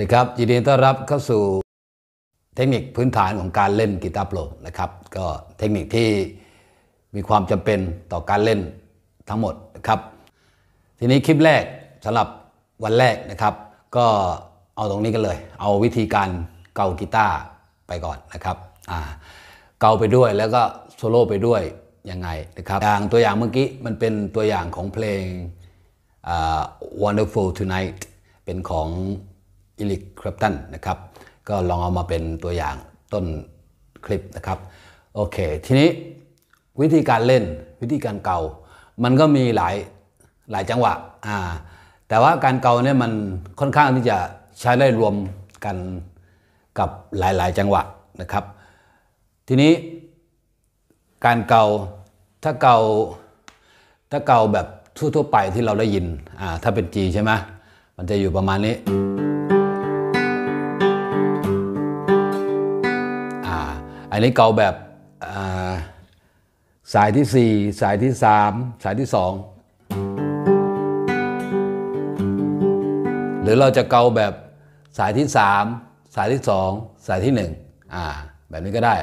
ดีครับยินดีต้อนรับเข้าสู่เทคนิคพื้นฐานของการเล่นกีตาร์โปร่งนะครับก็เทคนิคที่มีความจำเป็นต่อการเล่นทั้งหมดนะครับทีนี้คลิปแรกสำหรับวันแรกนะครับก็เอาตรงนี้กันเลยเอาวิธีการเกากีตาร์ไปก่อนนะครับเกาไปด้วยแล้วก็โซโล่ไปด้วยยังไงนะครับอย่างตัวอย่างเมื่อกี้มันเป็นตัวอย่างของเพลงWonderful Tonight เป็นของอิริก คลัปตันนะครับก็ลองเอามาเป็นตัวอย่างต้นคลิปนะครับโอเคทีนี้วิธีการเล่นวิธีการเกามันก็มีหลายจังหวะแต่ว่าการเกาเนี่ยมันค่อนข้างที่จะใช้ได้รวมกันกับหลายจังหวะนะครับทีนี้การเกาถ้าเกาแบบทั่วไปที่เราได้ยินถ้าเป็น G ใช่ไหมมันจะอยู่ประมาณนี้อันนี้เกาแบบสายที่4สายที่3สายที่2หรือเราจะเกาแบบสายที่3สายที่2สายที่1แบบนี้ก็ได้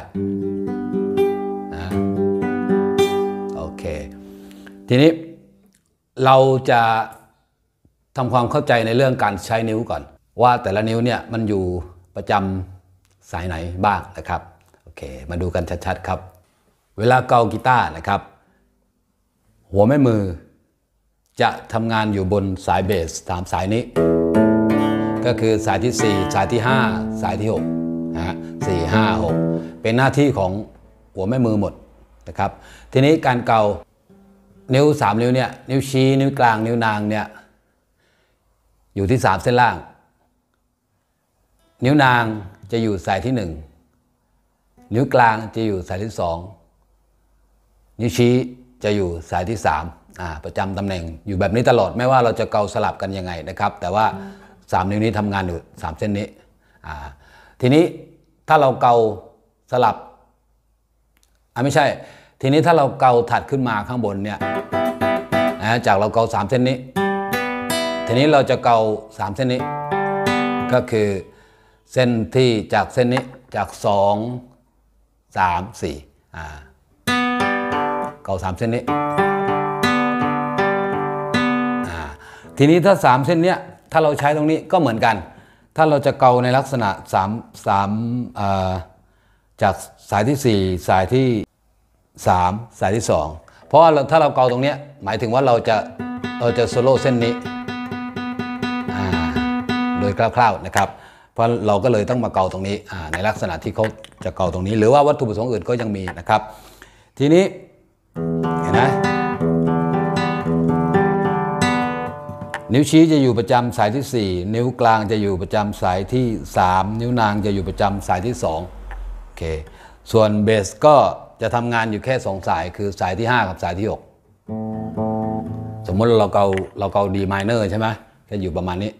โอเคทีนี้เราจะทำความเข้าใจในเรื่องการใช้นิ้วก่อนว่าแต่ละนิ้วเนี่ยมันอยู่ประจำสายไหนบ้างนะครับโอเคมาดูกันชัดๆครับเวลาเกากีตาร์นะครับหัวแม่มือจะทำงานอยู่บนสายเบส3สายนี้ก็คือสายที่4สายที่5สายที่6นะฮะ4 5 6เป็นหน้าที่ของหัวแม่มือหมดนะครับทีนี้การเกานิ้ว3นิ้วเนี่ยนิ้วชี้นิ้วกลางนิ้วนางเนี่ยอยู่ที่3เส้นล่างนิ้วนางจะอยู่สายที่1นิ้วกลางจะอยู่สายที่2นิ้วชี้จะอยู่สายที่3ประจำตำแหน่งอยู่แบบนี้ตลอดไม่ว่าเราจะเกาสลับกันยังไงนะครับแต่ว่า3นิ้วนี้ทำงานอยู่3เส้นนี้ทีนี้ถ้าเราเกาสลับไม่ใช่ทีนี้ถ้าเราเกาถัดขึ้นมาข้างบนเนี่ยจากเราเกา3เส้นนี้ทีนี้เราจะเกา3เส้นนี้ก็คือเส้นที่จากเส้นนี้จาก2 3 4เกา3เส้นนี้ทีนี้ถ้า3เส้นเนี้ยถ้าเราใช้ตรงนี้ก็เหมือนกันถ้าเราจะเกาในลักษณะจากสายที่4สายที่3สายที่2เพราะว่าถ้าเราเกาตรงนี้หมายถึงว่าเราจะโซโล่เส้นนี้โดยคร่าวๆนะครับเพราะเราก็เลยต้องมาเกาตรงนี้ในลักษณะที่เขาจะเกาตรงนี้หรือว่าวัตถุประสงค์อื่นก็ยังมีนะครับทีนี้เห็นไหมนิ้วชี้จะอยู่ประจำสายที่4นิ้วกลางจะอยู่ประจำสายที่3นิ้วนางจะอยู่ประจำสายที่2โอเคส่วนเบสก็จะทำงานอยู่แค่2สายคือสายที่5กับสายที่6สมมติเราเกา D minor ใช่ไหมก็อยู่ประมาณนี้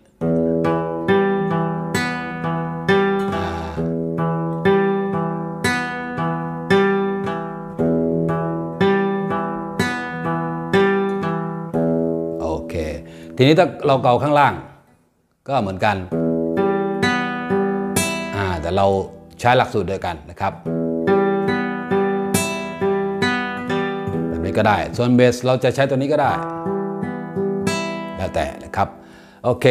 โอเคทีนี้ถ้าเราเกาข้างล่างก็เหมือนกันแต่เราใช้หลักสูตรเดียวกันนะครับแบบนี้ก็ได้ส่วนเบสเราจะใช้ตัวนี้ก็ได้แล้วแต่นะครับโอเค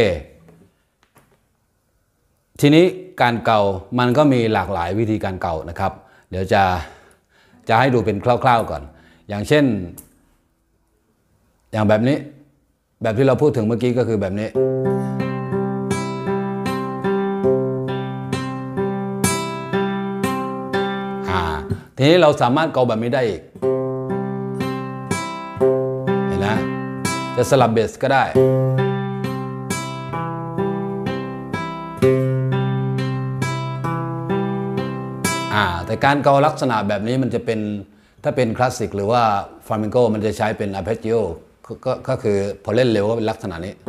ทีนี้การเกามันก็มีหลากหลายวิธีการเกานะครับเดี๋ยวจะให้ดูเป็นคร่าวๆก่อนอย่างเช่นอย่างแบบนี้แบบที่เราพูดถึงเมื่อกี้ก็คือแบบนี้ทีนี้เราสามารถเกาแบบนี้ได้อีกเห็นไหมจะสลับเบสก็ได้แต่การเกาลักษณะแบบนี้มันจะเป็นถ้าเป็นคลาสสิกหรือว่าฟลาเมนโกมันจะใช้เป็นอาร์เพจจิโอก็คือพอเล่นเร็วก็เป็นลักษณะนี้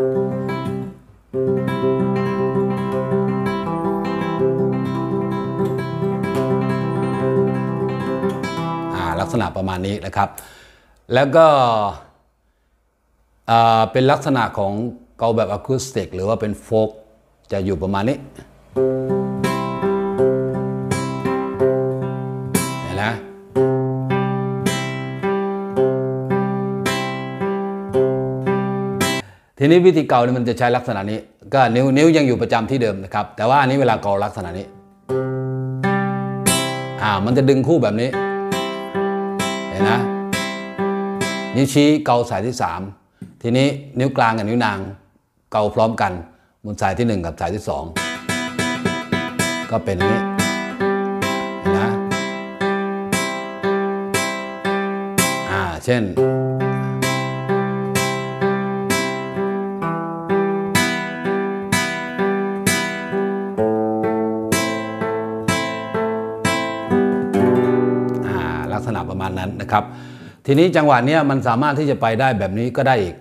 ลักษณะประมาณนี้นะครับแล้วก็เป็นลักษณะของเกาแบบอะคูสติกหรือว่าเป็นโฟล์กจะอยู่ประมาณนี้เห็นไหมทีนี้วิธีเกาเนี่ยมันจะใช้ลักษณะนี้ก็นิ้วยังอยู่ประจำที่เดิมนะครับแต่ว่าอันนี้เวลาเกาลักษณะนี้มันจะดึงคู่แบบนี้เห็นนะนิ้วชี้เกาสายที่3ทีนี้นิ้วกลางกับนิ้วนางเกาพร้อมกันบนสายที่1กับสายที่2ก็เป็นอย่างนี้เห็นนะเช่นลักษณะประมาณนั้นนะครับทีนี้จังหวะนี้มันสามารถที่จะไปได้แบบนี้ก็ได้อีก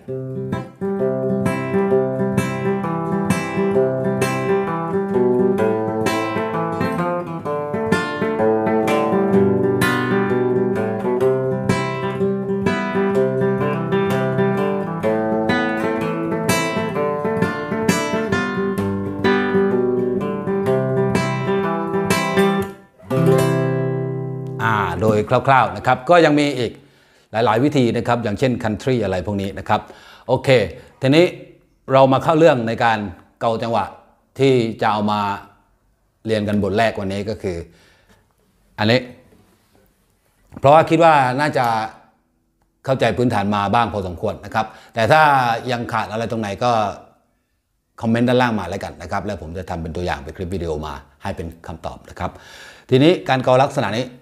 โดยคร่าวๆนะครับก็ยังมีอีกหลายๆวิธีนะครับอย่างเช่น country อะไรพวกนี้นะครับโอเคทีนี้เรามาเข้าเรื่องในการเกาจังหวะที่จะเอามาเรียนกันบทแรกวันนี้ก็คืออันนี้เพราะว่าคิดว่าน่าจะเข้าใจพื้นฐานมาบ้างพอสมควรนะครับแต่ถ้ายังขาดอะไรตรงไหนก็คอมเมนต์ด้านล่างมาแล้วกันนะครับแล้วผมจะทำเป็นตัวอย่างเป็นคลิปวิดีโอมาให้เป็นคำตอบนะครับทีนี้การเกาลักษณะนี้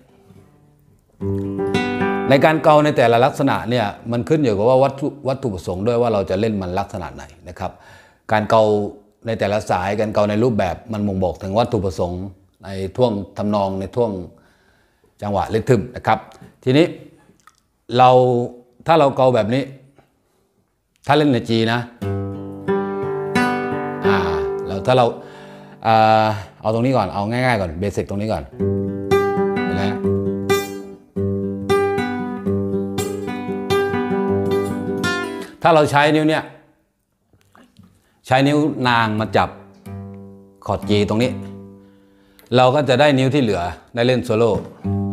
ในการเกาในแต่ละลักษณะเนี่ยมันขึ้นอยู่กับว่าวัตถุประสงค์ด้วยว่าเราจะเล่นมันลักษณะไหนนะครับการเกาในแต่ละสายการเกาในรูปแบบมันบ่งบอกถึงวัตถุประสงค์ในท่วงทำนองในท่วงจังหวะริทึมนะครับทีนี้ถ้าเราเกาแบบนี้ถ้าเล่นใน G นะแล้วถ้าเราเอาตรงนี้ก่อนเอาง่ายๆก่อนเบสิกตรงนี้ก่อนนะถ้าเราใช้นิ้วเนี่ยใช้นิ้วนางมาจับคอร์ด G ตรงนี้เราก็จะได้นิ้วที่เหลือได้เล่นโซโล่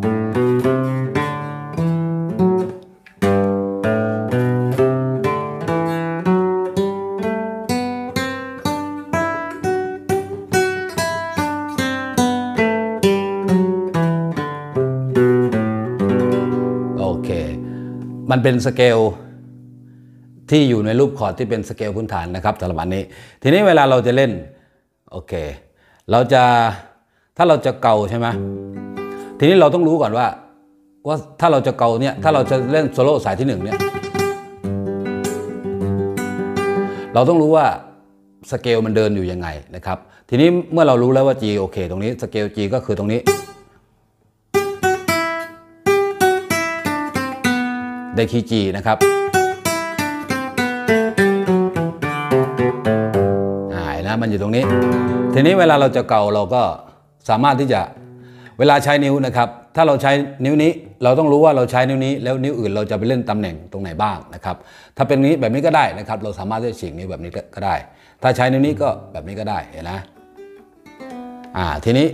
โอเคมันเป็นสเกลที่อยู่ในรูปคอร์ดที่เป็นสเกลพื้นฐานนะครับสำหรับอันนี้ทีนี้เวลาเราจะเล่นโอเคถ้าเราจะเกาใช่ไหมทีนี้เราต้องรู้ก่อนว่าถ้าเราจะเกาเนี่ยถ้าเราจะเล่นโซโล่สายที่1เนี่ยเราต้องรู้ว่าสเกลมันเดินอยู่ยังไงนะครับทีนี้เมื่อเรารู้แล้วว่า G โอเคตรงนี้สเกล G ก็คือตรงนี้ได้คีย์ G นะครับมันอยู่ตรงนี้ทีนี้เวลาเราจะเกาเราก็สามารถที่จะเวลาใช้นิ้วนะครับถ้าเราใช้นิ้วนี้เราต้องรู้ว่าเราใช้นิ้วนี้แล้วนิ้วอื่นเราจะไปเล่นตำแหน่งตรงไหนบ้างนะครับถ้าเป็นนี้แบบนี้ก็ได้นะครับเราสามารถที่จะฉีกนิ้วแบบนี้ก็ได้ถ้าใช้นิ้วนี้ก็แบบนี้ก็ได้เห็นนะทีนี้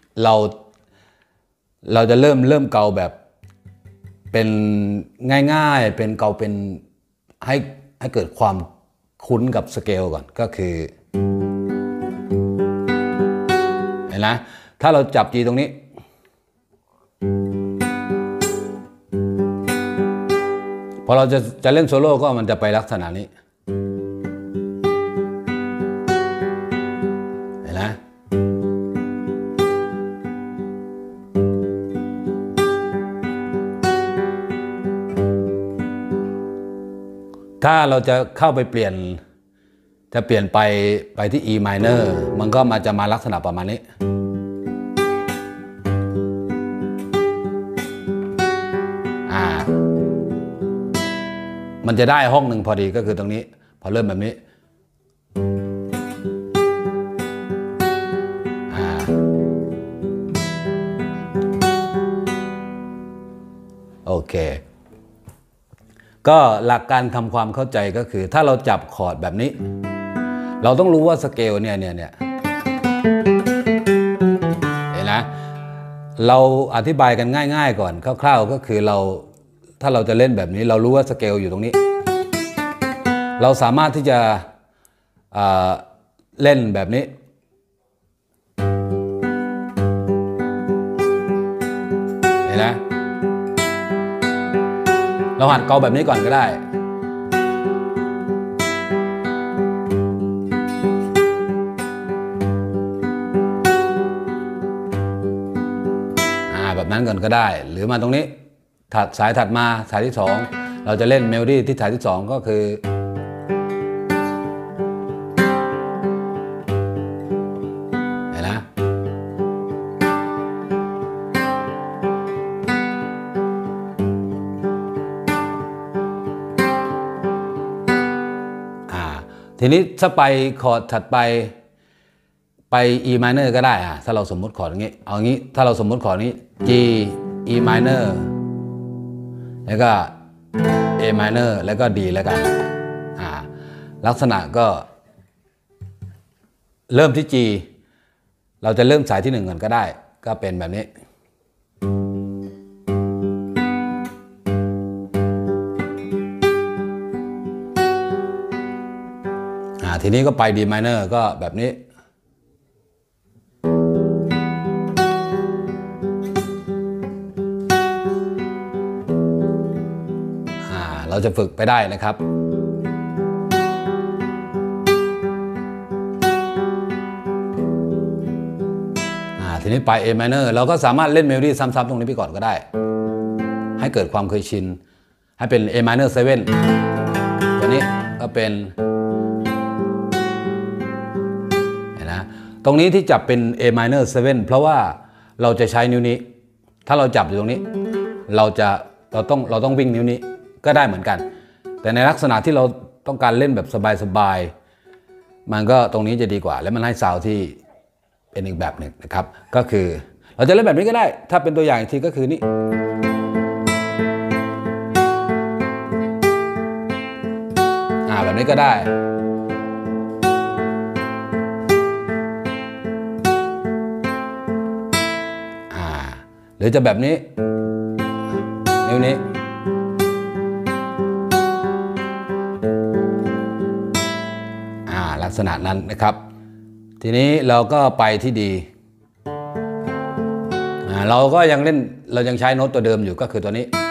เราจะเริ่มเกาแบบเป็นง่ายๆเป็นเกาเป็นให้เกิดความคุ้นกับสเกลก่อนก็คือเห็นนะถ้าเราจับ G ตรงนี้พอเราจะเล่นโซโล่ก็มันจะไปลักษณะนี้เห็นนะถ้าเราจะเข้าไปเปลี่ยนไปที่ E minor มันก็จะมาลักษณะประมาณนี้มันจะได้ห้องหนึ่งพอดีก็คือตรงนี้พอเริ่มแบบนี้โอเคก็หลักการทำความเข้าใจก็คือถ้าเราจับคอร์ดแบบนี้เราต้องรู้ว่าสเกลเนี่ยเห็นนะเราอธิบายกันง่ายๆก่อนคร่าวๆก็คือถ้าเราจะเล่นแบบนี้เรารู้ว่าสเกลอยู่ตรงนี้เราสามารถที่จะเล่นแบบนี้เห็นนะเราหัดเกาแบบนี้ก่อนก็ได้แบบนั้นก่อนก็ได้หรือมาตรงนี้สายถัดมาสายที่2เราจะเล่นเมโลดี้ที่สายที่2ก็คือเห็นนะทีนี้ถ้าไปคอร์ดถัดไปE minor ก็ได้ถ้าเราสมมุติคอร์ดอย่างนี้เอางี้ถ้าเราสมมุติคอร์ดนี้ G E minor แล้วก็ A minor แล้วก็ D แล้วกันลักษณะก็เริ่มที่ G เราจะเริ่มสายที่1ก่อนก็ได้ก็เป็นแบบนี้ทีนี้ก็ไป D minor ก็แบบนี้เราจะฝึกไปได้นะครับทีนี้ไป A minor เราก็สามารถเล่นเมโลดี้ซ้ำๆตรงนี้ไปก่อนก็ได้ให้เกิดความเคยชินให้เป็น A minor 7ตัวนี้ก็เป็นเห็นนะตรงนี้ที่จับเป็น A minor 7เพราะว่าเราจะใช้นิ้วนี้ถ้าเราจับอยู่ตรงนี้เราต้องวิ่งนิ้วนี้ก็ได้เหมือนกันแต่ในลักษณะที่เราต้องการเล่นแบบสบายๆมันก็ตรงนี้จะดีกว่าและมันให้ซาวด์ที่เป็นอีกแบบหนึ่งนะครับก็คือเราจะเล่นแบบนี้ก็ได้ถ้าเป็นตัวอย่างอีกทีก็คือนี่แบบนี้ก็ได้หรือจะแบบนี้นิ้วนี้ลักษณะนั้นนะครับทีนี้เราก็ไปที่ดีเรายังใช้โน้ตตัวเดิมอยู่ก็คือตัวนี้